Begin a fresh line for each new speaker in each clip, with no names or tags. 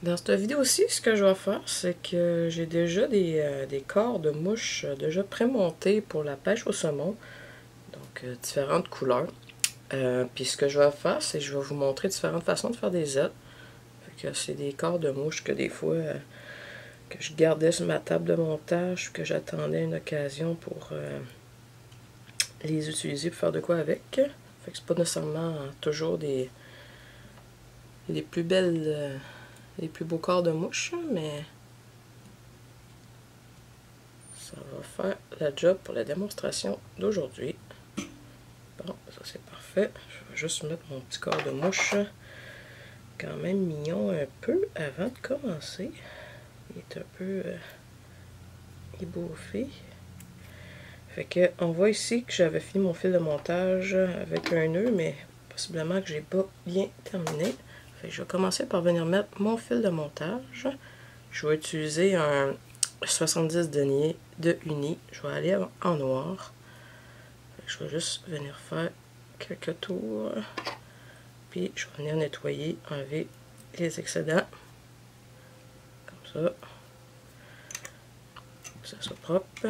Dans cette vidéo-ci, ce que je vais faire, c'est que j'ai déjà des corps de mouches déjà prémontés pour la pêche au saumon, donc différentes couleurs. Puis ce que je vais faire, c'est que je vais vous montrer différentes façons de faire des ailes. Fait que c'est des corps de mouches que des fois que je gardais sur ma table de montage, que j'attendais une occasion pour les utiliser pour faire de quoi avec. Fait que c'est pas nécessairement toujours les plus belles, les plus beaux corps de mouches, mais ça va faire la job pour la démonstration d'aujourd'hui. Bon, ça c'est parfait. Je vais juste mettre mon petit corps de mouche quand même mignon un peu avant de commencer. Il est un peu ébouffé. Fait que on voit ici que j'avais fini mon fil de montage avec un nœud, mais possiblement que j'ai pas bien terminé. Fait que je vais commencer par venir mettre mon fil de montage. Je vais utiliser un 70 deniers de uni. Je vais aller en noir. Je vais juste venir faire quelques tours. Puis je vais venir nettoyer, enlever les excédents. Comme ça. Que ça soit propre.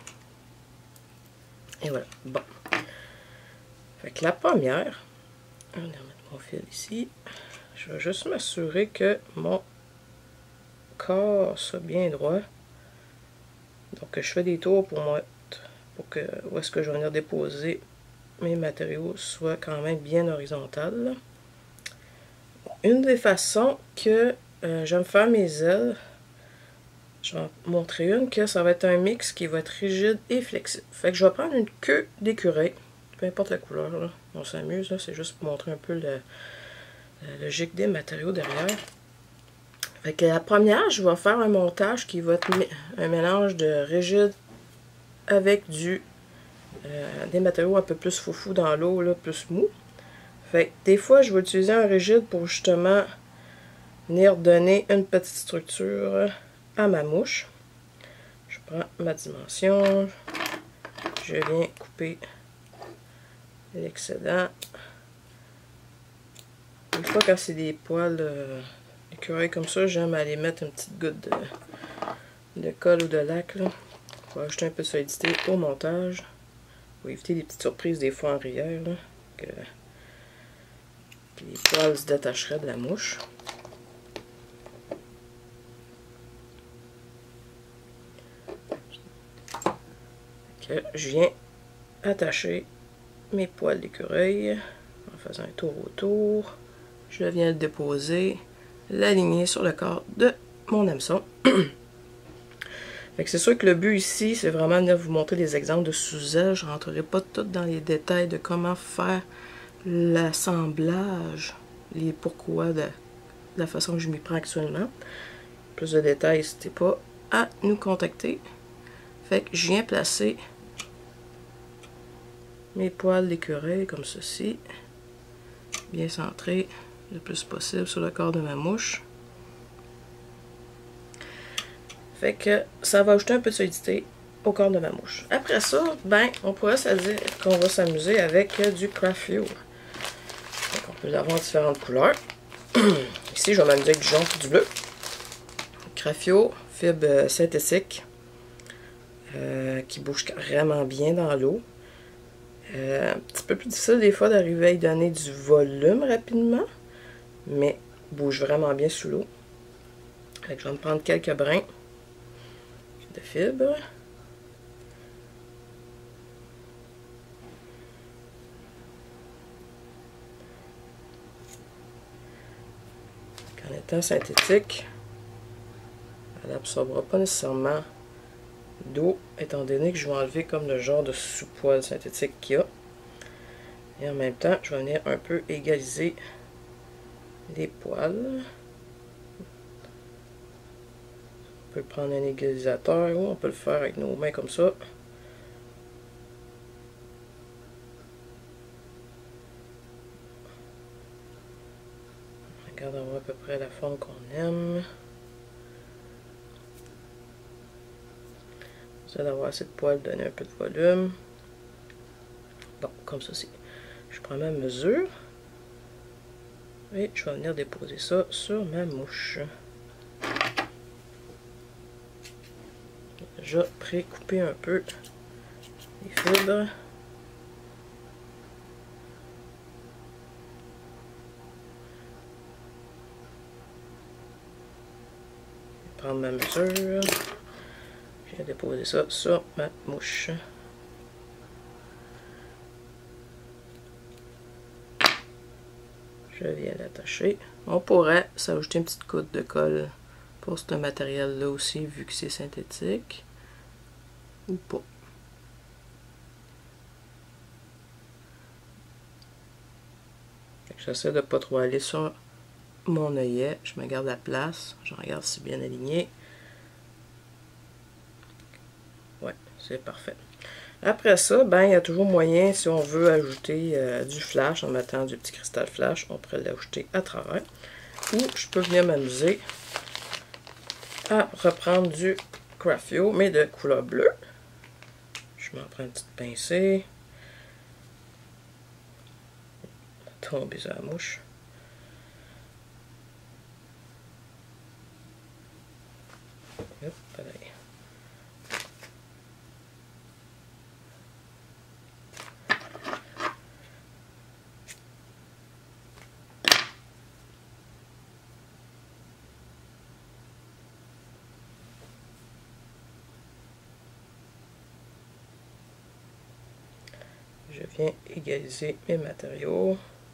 Et voilà. Bon. Fait que la première, on va mettre mon fil ici. Je vais juste m'assurer que mon corps soit bien droit. Donc je fais des tours pour moi, pour que où est-ce que je vais venir déposer mes matériaux soit quand même bien horizontal. Une des façons que j'aime faire mes ailes, je vais en montrer une que ça va être un mix qui va être rigide et flexible. Fait que je vais prendre une queue d'écureuil, peu importe la couleur, là. On s'amuse, c'est juste pour montrer un peu la logique des matériaux derrière. Fait que la première, je vais faire un montage qui va être un mélange de rigide avec des matériaux un peu plus foufou dans l'eau, plus mou. Fait que des fois, je vais utiliser un rigide pour justement venir donner une petite structure à ma mouche. Je prends ma dimension, je viens couper l'excédent. Une fois quand c'est des poils d'écureuil comme ça, j'aime aller mettre une petite goutte de colle ou de lac là, pour ajouter un peu de solidité au montage, pour éviter des petites surprises des fois en rivière, là, que les poils se détacheraient de la mouche. Que je viens attacher mes poils d'écureuil en faisant un tour autour. Je viens le déposer, l'aligner sur le corps de mon hameçon. C'est sûr que le but ici, c'est vraiment de vous montrer des exemples de sous-ailes. Je ne rentrerai pas tout dans les détails de comment faire l'assemblage, les pourquoi de la façon que je m'y prends actuellement. Plus de détails, n'hésitez pas à nous contacter. Fait que je viens placer mes poils d'écureuil comme ceci, bien centrés le plus possible sur le corps de ma mouche. Fait que ça va ajouter un peu de solidité au corps de ma mouche. Après ça, ben, on pourrait se dire qu'on va s'amuser avec du Craft-Fuel. On peut avoir différentes couleurs. Ici, je vais m'amuser avec du jaune et du bleu. Craft-Fuel, fibre synthétique, qui bouge vraiment bien dans l'eau. Un petit peu plus difficile des fois d'arriver à y donner du volume rapidement, mais bouge vraiment bien sous l'eau. Je vais me prendre quelques brins de fibre. En étant synthétique, elle n'absorbera pas nécessairement d'eau, étant donné que je vais enlever comme le genre de sous-poil synthétique qu'il y a. Et en même temps, je vais venir un peu égaliser les poils. On peut prendre un égalisateur ou on peut le faire avec nos mains comme ça. On regarde avoir à peu près la forme qu'on aime. Vous allez avoir assez de poils, donner un peu de volume. Bon, comme ceci. Je prends ma mesure et je vais venir déposer ça sur ma mouche. déjà pré-coupé un peu les fibres. Prendre ma mesure. Je viens déposer ça sur ma mouche. Je viens l'attacher. On pourrait s'ajouter une petite goutte de colle pour ce matériel-là aussi, vu que c'est synthétique. Ou pas. J'essaie de ne pas trop aller sur mon œillet. Je me garde la place. Je regarde si c'est bien aligné. Ouais, c'est parfait. Après ça, ben, il y a toujours moyen, si on veut ajouter du flash, en mettant du petit cristal flash, on pourrait l'ajouter à travers. Ou je peux venir m'amuser à reprendre du Craftio, mais de couleur bleue. Je m'en prends une petite pincée. Tomber sur la mouche. Hop, allez. Je viens égaliser mes matériaux.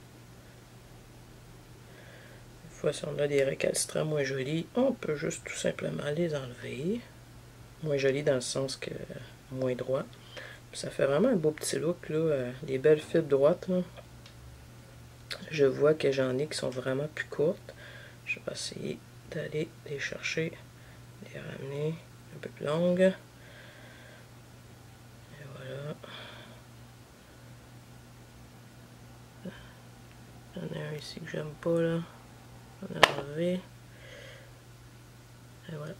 Une fois, si on a des récalcitrants moins jolis, on peut juste tout simplement les enlever. Moins jolis dans le sens que moins droit. Ça fait vraiment un beau petit look, là. Les belles fibres droites, là. Je vois que j'en ai qui sont vraiment plus courtes. Je vais essayer d'aller les chercher, les ramener un peu plus longues. Et voilà. J'en ai un ici que j'aime pas, là. On a enlevé. Et voilà.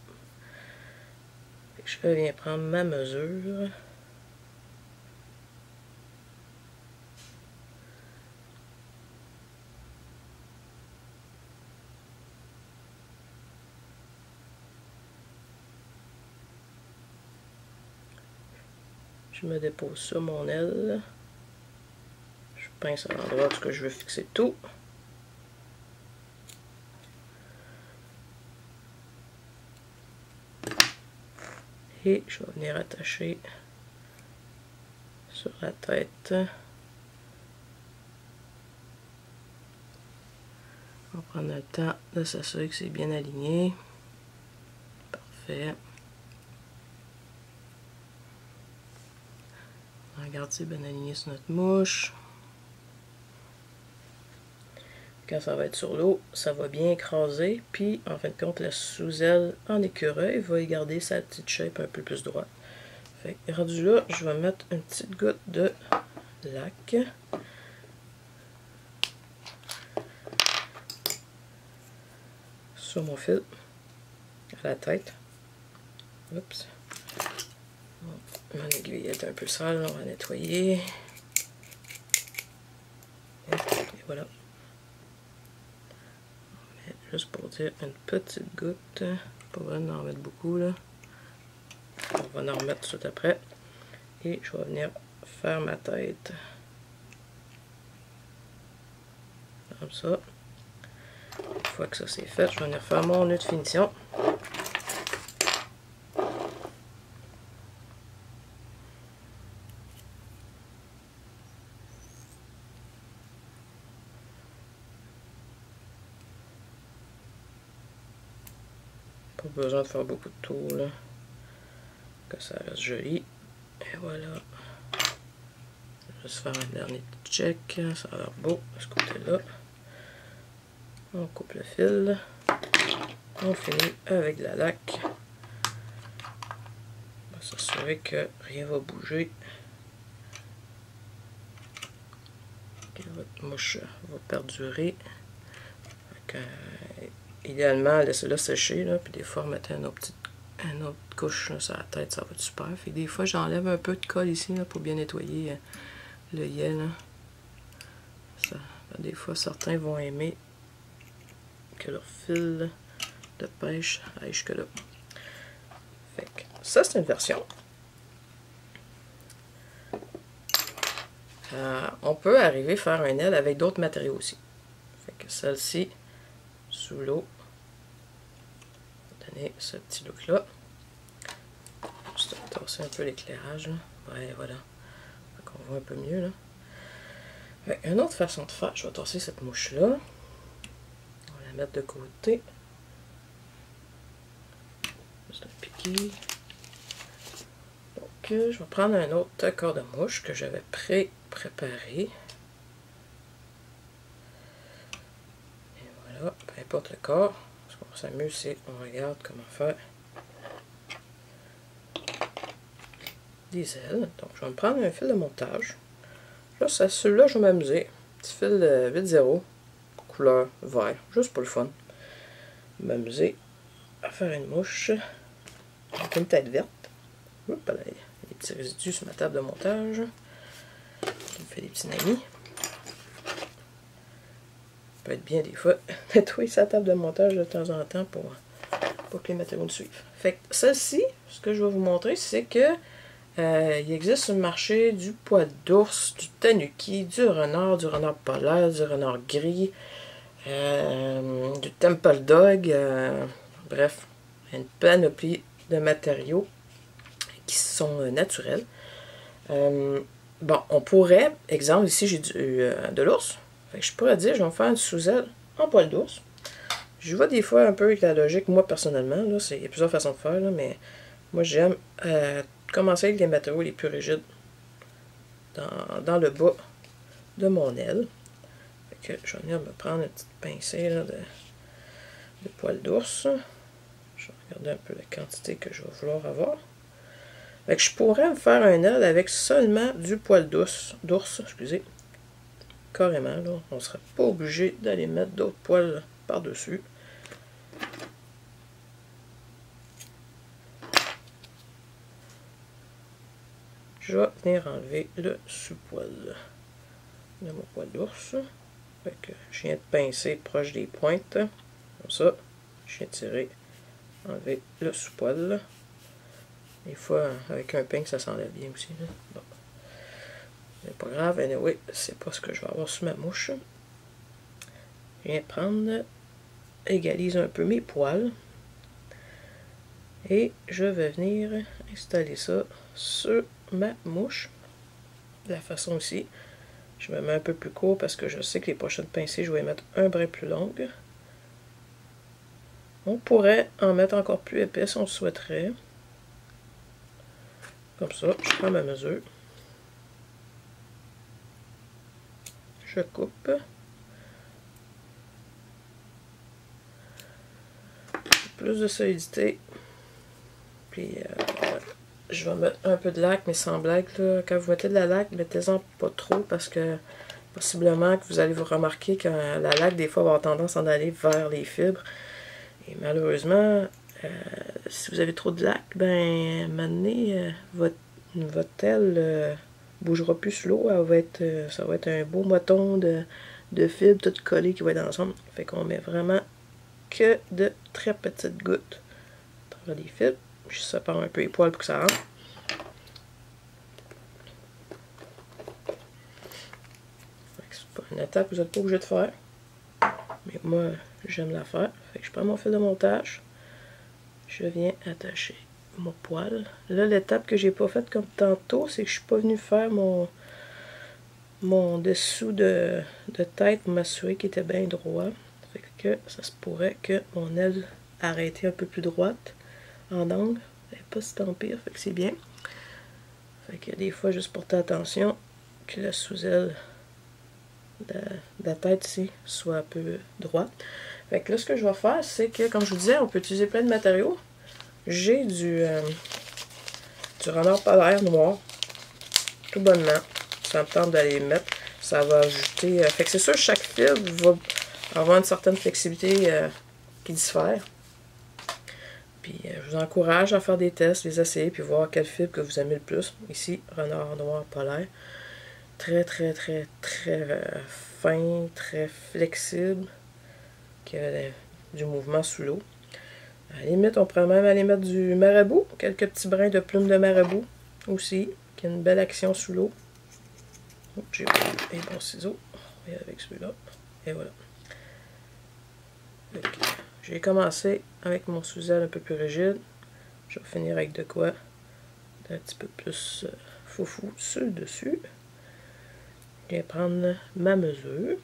Je viens prendre ma mesure. Je me dépose sur mon aile. Je pince à l'endroit où je veux fixer tout. Et je vais venir attacher sur la tête. On va prendre le temps de s'assurer que c'est bien aligné. Parfait. Regarde, c'est bien aligné sur notre mouche. Quand ça va être sur l'eau, ça va bien écraser. Puis, en fin de compte, la sous-aile en écureuil va y garder sa petite shape un peu plus droite. Fait que, rendu là, je vais mettre une petite goutte de lac. Sur mon fil. À la tête. Oups. Mon aiguille est un peu sale, on va nettoyer. Et voilà. Juste pour dire une petite goutte. Pas besoin d'en mettre beaucoup là. On va en remettre tout de suite après. Et je vais venir faire ma tête. Comme ça. Une fois que ça c'est fait, je vais venir faire mon nœud de finition. Pas besoin de faire beaucoup de tours là. Que ça reste joli. Et voilà. Je vais juste faire un dernier check. Ça a l'air beau de ce côté-là. On coupe le fil. On finit avec de la laque. On va s'assurer que rien va bouger. Que votre mouche va perdurer. Idéalement, laissez-la sécher. Là, puis des fois, remettez une autre couche là, sur la tête. Ça va être super. Fait des fois, j'enlève un peu de colle ici là, pour bien nettoyer l'œillet. Des fois, certains vont aimer que leur fil de pêche aille jusque là. Fait que ça, c'est une version. On peut arriver à faire un aile avec d'autres matériaux aussi. Fait que celle-ci, sous l'eau, va donner ce petit look-là. Juste tasser un peu l'éclairage. Ouais, voilà. Fait qu'on voit un peu mieux, là. Fait une autre façon de faire, je vais tasser cette mouche-là. On va la mettre de côté. Juste un piqué. Donc, je vais prendre un autre corps de mouche que j'avais préparé. Et voilà, peu importe le corps. Ce qu'on s'amuse, c'est on regarde comment faire des ailes. Donc, je vais me prendre un fil de montage. Là, celui-là, je vais m'amuser. Petit fil 8-0, couleur vert, juste pour le fun. M'amuser à faire une mouche avec une tête verte. Oups, là, il y a des petits résidus sur ma table de montage. Qui me fait des petits amis. Ça peut être bien des fois nettoyer sa table de montage de temps en temps pour que les matériaux nous suivent. Fait que celle-ci, ce que je vais vous montrer, c'est que il existe sur le marché du poil d'ours, du tanuki, du renard polaire, du renard gris, du temple dog, bref, une panoplie de matériaux qui sont naturels. Bon, on pourrait, exemple, ici j'ai de l'ours, je pourrais dire, je vais me faire une sous-aile en poil d'ours. Je vois des fois un peu avec la logique, moi personnellement, là, il y a plusieurs façons de faire, là, mais moi j'aime commencer avec les matériaux les plus rigides dans le bas de mon aile. Fait que je vais venir me prendre une petite pincée là, de poil d'ours. Je vais regarder un peu la quantité que je vais vouloir avoir. Fait que je pourrais me faire un aile avec seulement du poil d'ours, excusez. Carrément, là. On ne serait pas obligé d'aller mettre d'autres poils par-dessus. Je vais venir enlever le sous-poil de mon poil d'ours. Fait que je viens de pincer proche des pointes. Comme ça, je viens de tirer, enlever le sous-poil. Des fois, avec un pince, ça s'enlève bien aussi. Là. Bon. C'est pas grave, anyway, c'est pas ce que je vais avoir sur ma mouche. Je viens de prendre, égalise un peu mes poils. Et je vais venir installer ça sur ma mouche. De la façon ici. Je me mets un peu plus court parce que je sais que les prochaines pincées, je vais les mettre un brin plus longues. On pourrait en mettre encore plus épais si on le souhaiterait. Comme ça, je prends ma mesure. Je coupe. Plus de solidité. Puis, je vais mettre un peu de lac, mais sans blague. Là. Quand vous mettez de la laque, mettez-en pas trop parce que possiblement que vous allez vous remarquer que la laque, des fois, va avoir tendance à en aller vers les fibres. Et malheureusement, si vous avez trop de lac, ben, maintenant, votre aile bougera plus sous l'eau. Ça va être un beau moton de fibres toutes collées qui va être ensemble. Fait qu'on met vraiment que de très petites gouttes à travers les fibres. Je sépare un peu les poils pour que ça rentre. C'est pas une étape que vous n'êtes pas obligé de faire. Mais moi, j'aime la faire. Fait que je prends mon fil de montage. Je viens attacher mon poil. Là, l'étape que j'ai pas faite comme tantôt, c'est que je suis pas venu faire mon dessous de tête pour m'assurer qu'il était bien droit. Fait que ça se pourrait que mon aile arrêtée un peu plus droite en angle. Elle n'est pas si tant pire, fait que c'est bien. Fait que des fois, juste porter attention que la sous-aile de la tête ici soit un peu droite. Fait que là, ce que je vais faire, c'est que, comme je vous disais, on peut utiliser plein de matériaux. J'ai du renard polaire noir, tout bonnement. Ça me tente d'aller mettre. Ça va ajouter... fait que c'est sûr, chaque fibre va avoir une certaine flexibilité qui diffère. Puis je vous encourage à faire des tests, les essayer, puis voir quelle fibre que vous aimez le plus. Ici, renard noir polaire. Très, très, très, très fin, très flexible. Qui a du mouvement sous l'eau. À la limite, on pourrait même aller mettre du marabout, quelques petits brins de plumes de marabout aussi, qui a une belle action sous l'eau. Oh, j'ai pris un bon ciseau. Et avec celui-là. Et voilà. J'ai commencé avec mon sous-aile un peu plus rigide. Je vais finir avec de quoi un petit peu plus foufou sur le dessus. Je vais prendre ma mesure.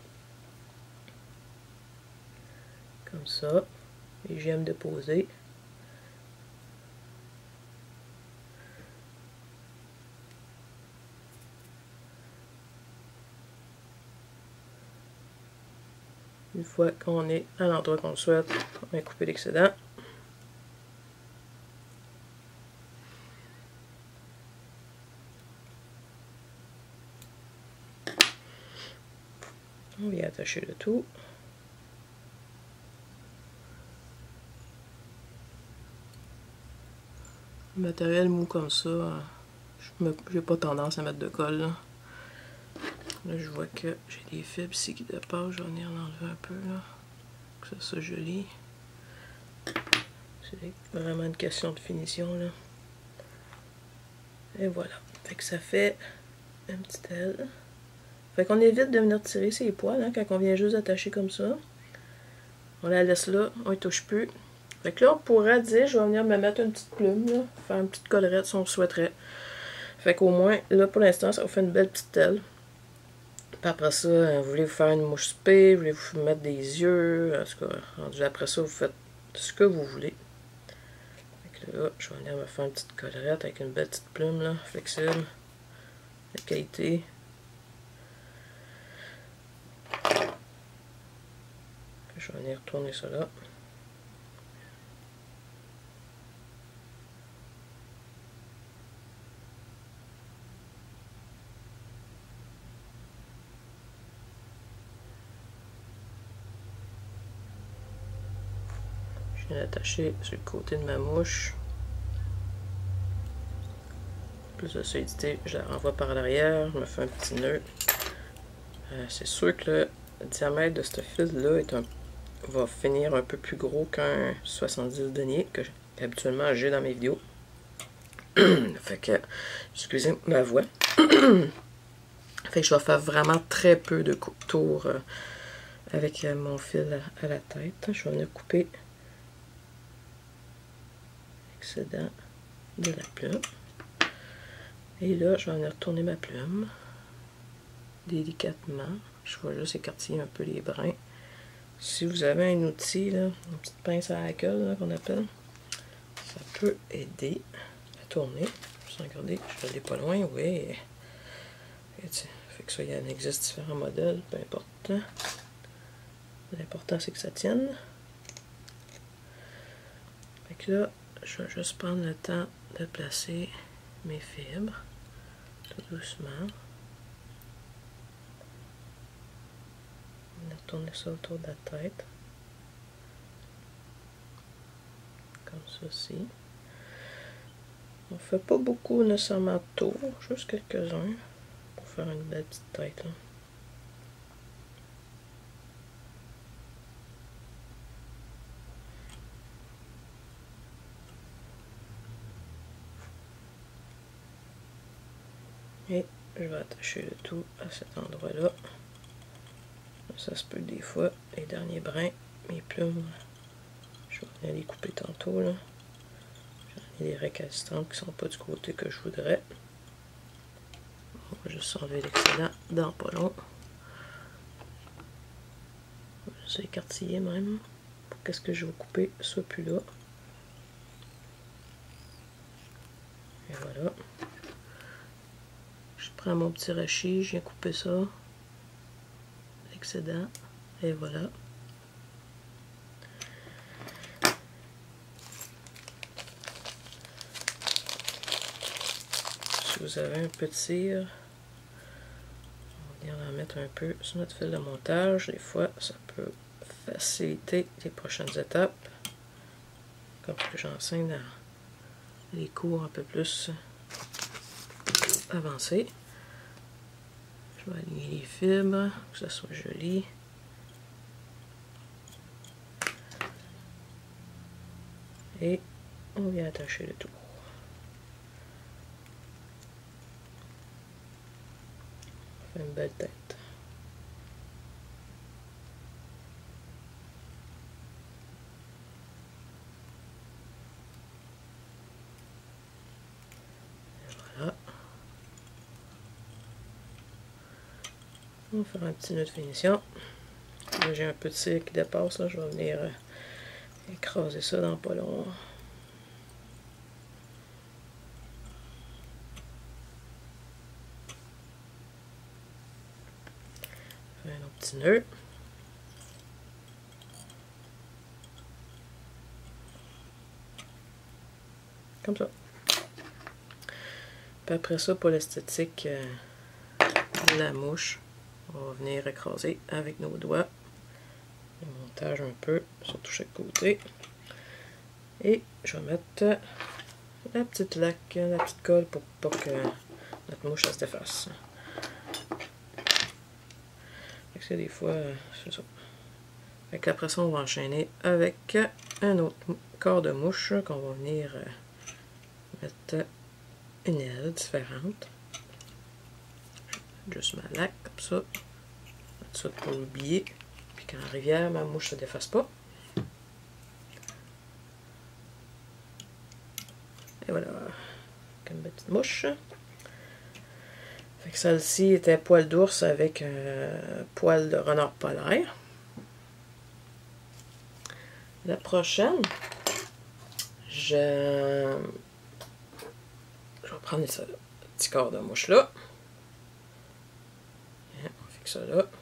Comme ça. Et j'aime déposer. Une fois qu'on est à l'endroit qu'on souhaite, on va couper l'excédent. On vient attacher le tout. Le matériel mou comme ça, j'ai pas tendance à mettre de colle. Là, je vois que j'ai des fibres ici qui dépassent. Je vais venir l'enlever un peu, là, que ça soit joli. C'est vraiment une question de finition, là. Et voilà. Fait que ça fait une petite aile. Fait qu'on évite de venir tirer ses poils, hein, quand on vient juste attacher comme ça. On la laisse là, on ne touche plus. Fait que là, on pourrait dire, je vais venir me mettre une petite plume, là, faire une petite collerette si on le souhaiterait. Fait qu'au moins, là, pour l'instant, ça vous fait une belle petite aile. Puis après ça, vous voulez vous faire une mouche spé, vous voulez vous mettre des yeux, en tout cas, rendu après ça, vous faites ce que vous voulez. Fait que là, je vais venir me faire une petite collerette avec une belle petite plume, là, flexible, de qualité. Je vais venir tourner ça là. Je viens d'attacher sur le côté de ma mouche. Plus de solidité, je la renvoie par l'arrière, je me fais un petit nœud. C'est sûr que le diamètre de ce fil-là va finir un peu plus gros qu'un 70 deniers que habituellement j'ai dans mes vidéos. Fait que, excusez ma voix. Fait que je vais faire vraiment très peu de tours avec mon fil à la tête. Je vais venir couper l'excédent de la plume. Et là, je vais venir tourner ma plume délicatement. Je vais juste écartiller un peu les brins. Si vous avez un outil, là, une petite pince à hackle qu'on appelle, ça peut aider à tourner. Juste regarder, je vais aller pas loin, oui. Fait que ça, il en existe différents modèles, peu importe. L'important, c'est que ça tienne. Fait que là, je vais juste prendre le temps de placer mes fibres, tout doucement. On va tourner ça autour de la tête. Comme ceci. On fait pas beaucoup nécessairement de tours, juste quelques-uns pour faire une belle petite tête. Là. Et je vais attacher le tout à cet endroit-là. Ça se peut des fois, les derniers brins, mes plumes, je vais venir les couper tantôt. Là. J'en ai des récalcitrantes qui sont pas du côté que je voudrais. On va juste enlever l'excédent dans pas long. On va juste écartiller même pour que ce que je vais couper soit plus là. Et voilà. Je prends mon petit rachis, je viens couper ça. L'excédent. Et voilà. Si vous avez un peu de cire, on va venir en mettre un peu sur notre fil de montage. Des fois, ça peut faciliter les prochaines étapes. Comme que j'enseigne dans les cours un peu plus avancés. Je vais aligner les fibres, que ça soit joli. Et on vient attacher le tout. On fait une belle tête. Voilà. On va faire un petit nœud de finition. Là, j'ai un peu de cire qui dépasse. Là. Je vais venir écraser ça dans pas long. Faire un autre petit nœud. Comme ça. Puis après ça, pour l'esthétique de la mouche, on va venir écraser avec nos doigts. Le montage un peu, surtout chaque côté. Et je vais mettre la petite laque, la petite colle pour pas que notre mouche se défasse. Fait que des fois, c'est ça. Fait que après ça, on va enchaîner avec un autre corps de mouche qu'on va venir mettre une aile différente. Juste ma laque comme ça. Mettre ça pour l'oublier. Puis qu'en rivière, ma mouche ne se défasse pas. Et voilà. Comme une petite mouche. Fait que celle-ci était poil d'ours avec un poil de renard polaire. La prochaine, je vais prendre ce petit corps de mouche là. On fixe ça là.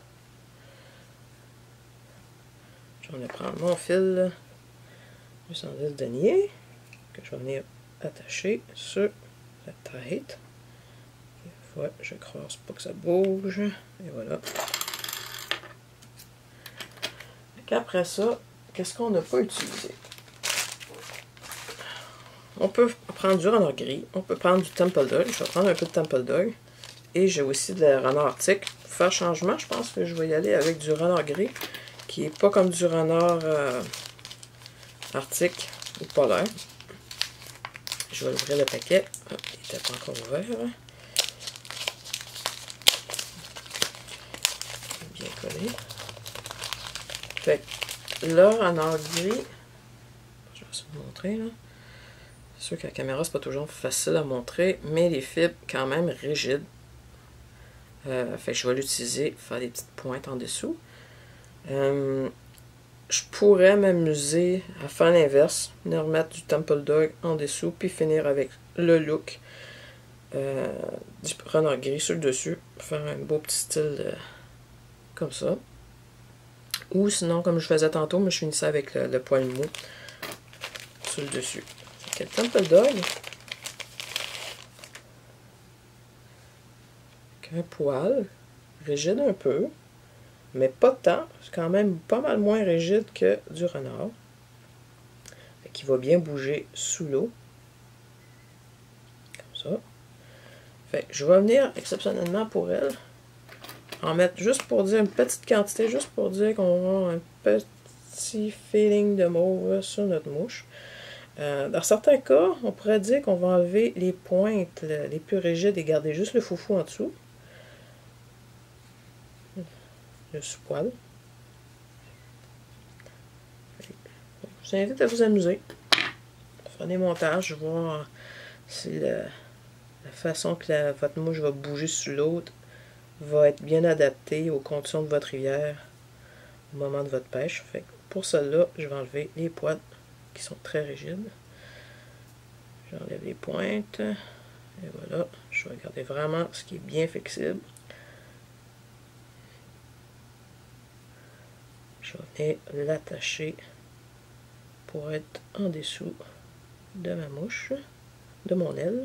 Je vais prendre mon fil de 110 deniers que je vais venir attacher sur la tête. Des fois, je croise pas que ça bouge. Et voilà. Après ça, qu'est-ce qu'on n'a pas utilisé? On peut prendre du renard gris, on peut prendre du temple dog. Je vais prendre un peu de temple dog. Et j'ai aussi de la renard arctique. Pour faire changement, je pense que je vais y aller avec du renard gris, qui n'est pas comme du renard arctique ou polaire. Je vais ouvrir le paquet. Ah, il n'était pas encore ouvert. Bien collé. Fait que là, renard gris, je vais essayer de vous montrer là. C'est sûr que la caméra, c'est pas toujours facile à montrer, mais les fibres quand même rigides. Fait que je vais l'utiliser, faire des petites pointes en dessous. Je pourrais m'amuser à faire l'inverse, venir remettre du temple dog en dessous, puis finir avec le look du renard gris sur le dessus, pour faire un beau petit style comme ça. Ou sinon, comme je faisais tantôt, mais je finissais avec le poil mou sur le dessus. Le temple dog, avec un poil rigide un peu, mais pas tant, c'est quand même pas mal moins rigide que du renard. Qui va bien bouger sous l'eau. Comme ça. Fait que je vais venir exceptionnellement pour elle en mettre juste pour dire une petite quantité, juste pour dire qu'on a un petit feeling de mauve sur notre mouche. Dans certains cas, on pourrait dire qu'on va enlever les pointes les plus rigides et garder juste le foufou en dessous. Le sous-poil. Je vous invite à vous amuser. Faire des montages, voir si la façon que votre mouche va bouger sur l'autre va être bien adaptée aux conditions de votre rivière au moment de votre pêche. Fait que pour cela, je vais enlever les poils qui sont très rigides. J'enlève les pointes. Et voilà, je vais regarder vraiment ce qui est bien flexible. Je vais venir l'attacher pour être en dessous de ma mouche, de mon aile.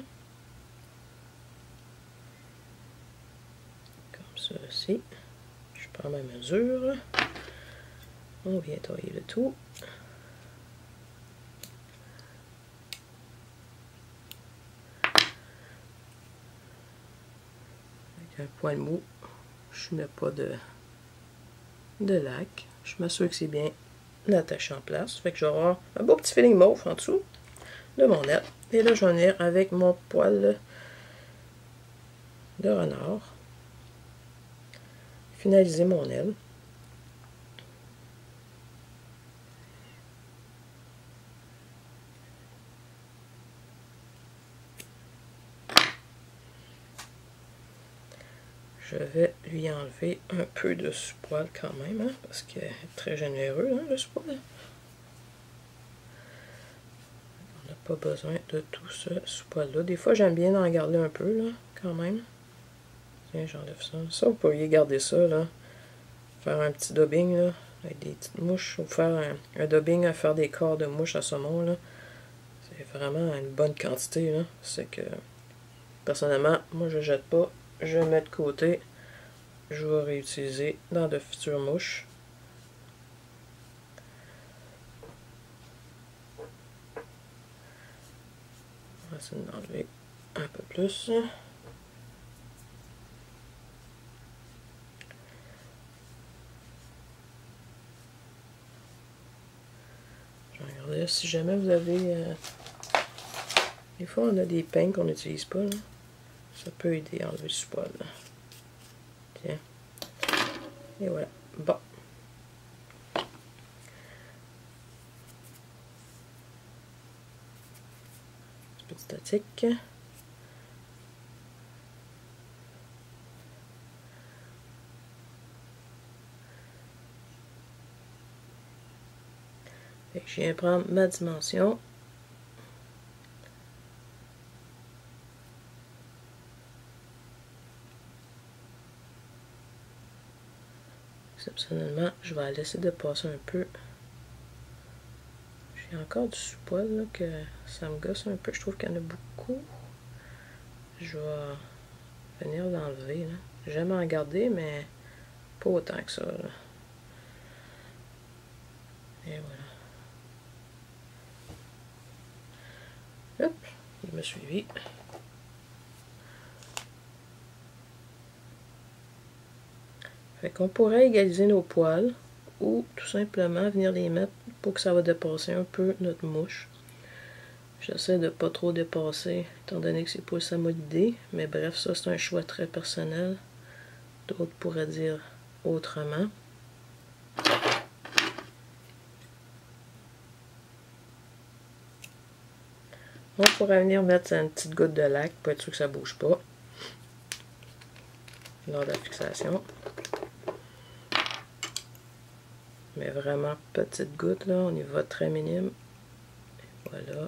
Comme ceci. Je prends ma mesure. On vient tailler le tout. Avec un poil mou, je ne mets pas de lac. Je m'assure que c'est bien l'attacher en place. Fait que je vais avoir un beau petit feeling mauve en dessous de mon net. Et là, je vais venir avec mon poil de renard. Finaliser mon aile. Je vais lui enlever un peu de sous-poil quand même, hein, parce qu'il est très généreux, hein, le sous-poil. On n'a pas besoin de tout ce sous-poil-là. Des fois, j'aime bien en garder un peu, là, quand même. Tiens, j'enlève ça. Ça, vous pourriez garder ça, là. Faire un petit dubbing, là, avec des petites mouches, ou faire un dubbing à faire des corps de mouches à saumon, là. C'est vraiment une bonne quantité, là. C'est que, personnellement, moi, je jette pas. Je mets de côté. Je vais réutiliser dans de futures mouches. On va essayer d'enlever un peu plus. Je vais regarder si jamais vous avez... des fois, on a des peignes qu'on n'utilise pas, là. Ça peut aider à enlever le sous-poil. Tiens. Et voilà. Bon. Petit statique. Et je viens prendre ma dimension. Exceptionnellement, je vais la laisser dépasser un peu. J'ai encore du sous-poil là, que ça me gosse un peu. Je trouve qu'il y en a beaucoup. Je vais venir l'enlever. J'aime en garder, mais pas autant que ça. Là. Et voilà. Hop, il m'a suivi. Fait qu'on pourrait égaliser nos poils ou tout simplement venir les mettre pour que ça va dépasser un peu notre mouche. J'essaie de pas trop dépasser étant donné que c'est pas ça mon idée, mais bref, ça c'est un choix très personnel. D'autres pourraient dire autrement. On pourrait venir mettre une petite goutte de lac pour être sûr que ça bouge pas lors de la fixation. Mais vraiment petite goutte là, on y va très minime. Et voilà.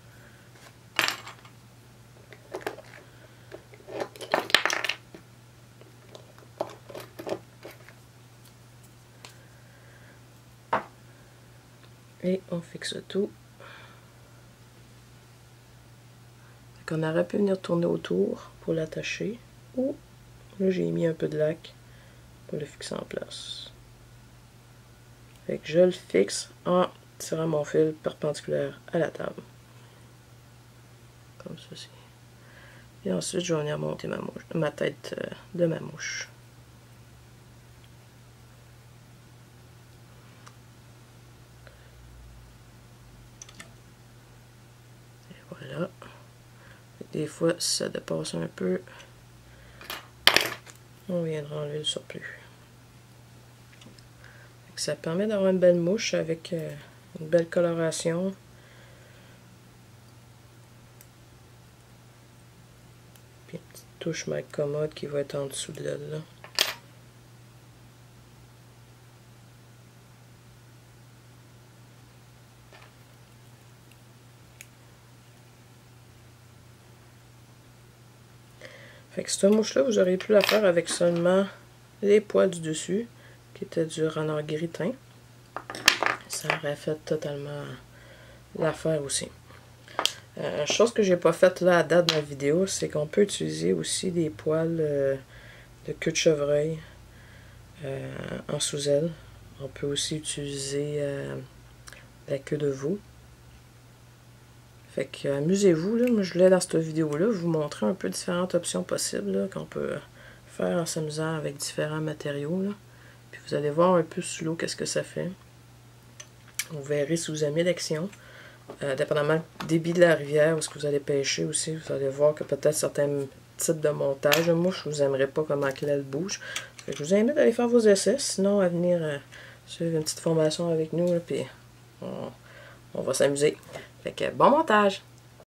Et on fixe tout. On aurait pu venir tourner autour pour l'attacher. Ou là j'ai mis un peu de lac pour le fixer en place. Fait que je le fixe en tirant mon fil perpendiculaire à la table. Comme ceci. Et ensuite je vais venir monter ma tête de ma mouche. Voilà. Des fois, si ça dépasse un peu, on viendra enlever le surplus. Ça permet d'avoir une belle mouche avec une belle coloration. Puis une petite touche mal commode qui va être en dessous de l'aile là. Fait que cette mouche-là, vous auriez pu la faire avec seulement les poils du dessus, qui étaient du renard gris-teint. Ça aurait fait totalement l'affaire aussi. Chose que j'ai pas faite là à date dans la vidéo, c'est qu'on peut utiliser aussi des poils de queue de chevreuil en sous-aile. On peut aussi utiliser la queue de veau. Fait que amusez-vous, là. Moi je voulais dans cette vidéo-là vous montrer un peu différentes options possibles qu'on peut faire en s'amusant avec différents matériaux. Là. Puis vous allez voir un peu sous l'eau qu'est-ce que ça fait. Vous verrez si vous aimez l'action. Dépendamment du débit de la rivière, où est-ce que vous allez pêcher aussi, vous allez voir que peut-être certains types de montage de mouches, vous n'aimerez pas comment elle bouge. Je vous invite à aller faire vos essais, sinon à venir suivre une petite formation avec nous, puis on va s'amuser. Fait que bon montage!